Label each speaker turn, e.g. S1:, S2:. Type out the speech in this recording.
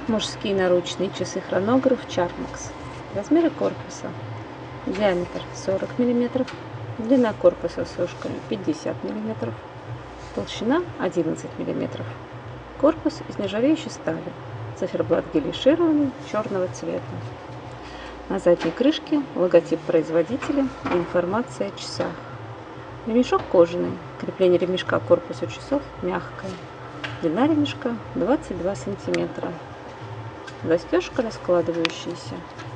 S1: Мужские наручные часы-хронограф Charmax. Размеры корпуса. Диаметр 40 мм, длина корпуса с ушками 50 мм, толщина 11 мм. Корпус из нержавеющей стали, циферблат гелишированный, черного цвета. На задней крышке логотип производителя и информация о часах. Ремешок кожаный, крепление ремешка к корпусу часов мягкое, длина ремешка 22 см. Застежка раскладывающаяся.